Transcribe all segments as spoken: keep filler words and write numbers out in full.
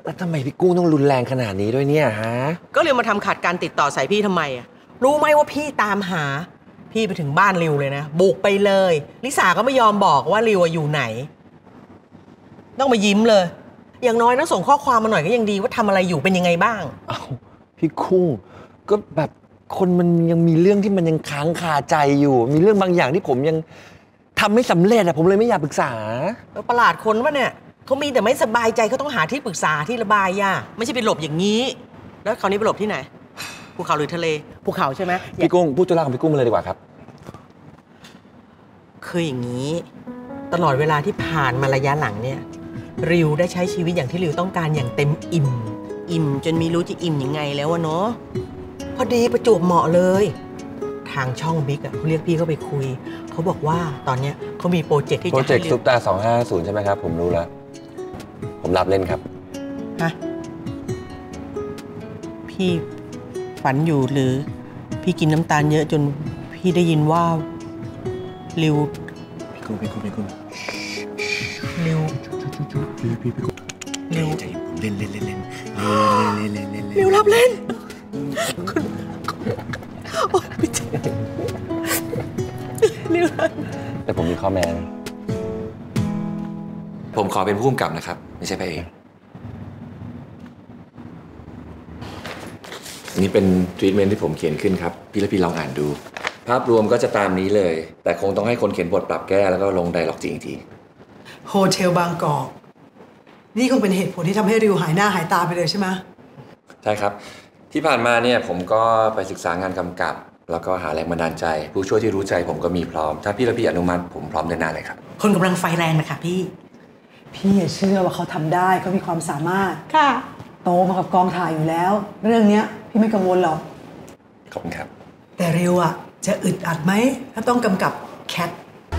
แล้วทำไมพี่กุ้งต้องรุนแรงขนาดนี้ด้วยเนี่ยฮะก็เลยมาทำขัดการติดต่อใส่พี่ทำไมอ่ะรู้ไหมว่าพี่ตามหาพี่ไปถึงบ้านริวเลยนะบุกไปเลยลิสาก็ไม่ยอมบอกว่าริวอยู่ไหนต้องมายิ้มเลยอย่างน้อยนะส่งข้อความมาหน่อยก็ยังดีว่าทำอะไรอยู่เป็นยังไงบ้างอ้าวพี่กุ้งก็แบบคนมันยังมีเรื่องที่มันยังค้างคาใจอยู่มีเรื่องบางอย่างที่ผมยังทำไม่สำเร็จอะผมเลยไม่อยากปรึกษาประหลาดคนวะเนี่ยเขามีแต่ไม่สบายใจเขาต้องหาที่ปรึกษาที่ระบายย่าไม่ใช่ไปหลบอย่างนี้แล้วคราวนี้ไปหลบที่ไหนภูเขาหรือทะเลภูเขาใช่ไหมพี่กุ้งพูดจุฬาของพี่กุ้งมาเลยดีกว่าครับคืออย่างนี้ตลอดเวลาที่ผ่านมาระยะหลังเนี่ยริวได้ใช้ชีวิตอย่างที่ริวต้องการอย่างเต็มอิ่มอิ่มจนไม่รู้จะอิ่มยังไงแล้ววะเนาะพอดีประจวบเหมาะเลยทางช่องบิ๊กอะเขาเรียกพี่เข้าไปคุยเขาบอกว่าตอนเนี้ยเขามีโปรเจกต์ที่จะโปรเจกต์ซุปตาสองห้าศูนย์ใช่ไหมครับผมรู้แล้วผมรับเล่นครับฮะพี่ฝันอยู่หรือพี่กินน้ำตาลเยอะจนพี่ได้ยินว่าริวพี่กุ้งพี่กุ้งพี่กุ้งริวพี่พี่พี่กุ้งริวใจผมเล่นเล่นเล่นเล่นเล่นเล่นเล่นเล่นริวรับเล่นคุณโอ๊ยพี่เจ๊ริวแต่ผมมีข้อแม้ผมขอเป็นผู้กำกับนะครับไม่ใช่พระเอกนี่เป็นทรีทเมนต์ที่ผมเขียนขึ้นครับพี่และพี่ลองอ่านดูภาพรวมก็จะตามนี้เลยแต่คงต้องให้คนเขียนบทปรับแก้แล้วก็ลงไดร็อกจริงอีกทีโฮเทลบางกอกนี่คงเป็นเหตุผลที่ทำให้ริวหายหน้าหายตาไปเลยใช่ไหมใช่ครับที่ผ่านมาเนี่ยผมก็ไปศึกษางานกำกับแล้วก็หาแรงบันดาลใจผู้ช่วยที่รู้ใจผมก็มีพร้อมถ้าพี่และพี่อนุมัติผมพร้อมเดินหน้าเลยครับคนกำลังไฟแรงนะคะพี่พี่เชื่อว่าเขาทำได้เขามีความสามารถค่ะโตมากับกองถ่ายอยู่แล้วเรื่องนี้พี่ไม่กังวลหรอกขอบคุณครับแต่ริวอะจะอึดอัดไหมถ้าต้องกำกับแคท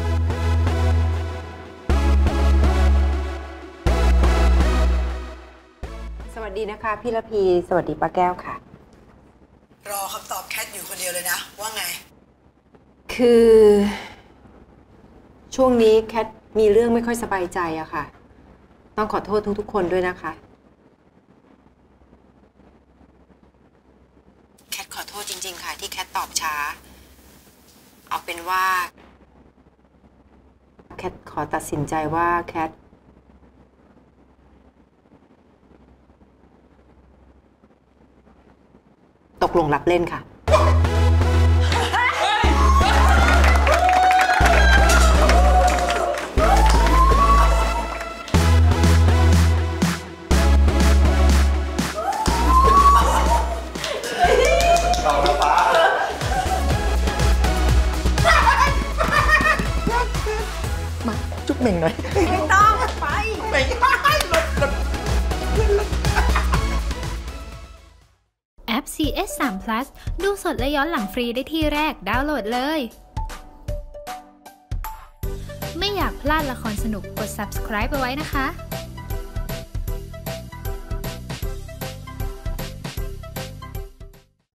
สวัสดีนะคะพี่ละพีสวัสดีป้าแก้วค่ะรอคำตอบแคทอยู่คนเดียวเลยนะว่าไงคือช่วงนี้แคทมีเรื่องไม่ค่อยสบายใจอะค่ะต้องขอโทษทุกๆคนด้วยนะคะแคทขอโทษจริงๆค่ะที่แคทตอบช้าเอาเป็นว่าแคทขอตัดสินใจว่าแคทตกลงรับเล่นค่ะมาจุ๊บเหม่งหน่อยไม่ต้องไปไม่ได้รถรถแอป ซี เอส สาม พลัส ดูสดและย้อนหลังฟรีได้ที่แรกดาวน์โหลดเลยไม่อยากพลาดละครสนุกกด ซับสไครบ์ เอาไว้นะคะ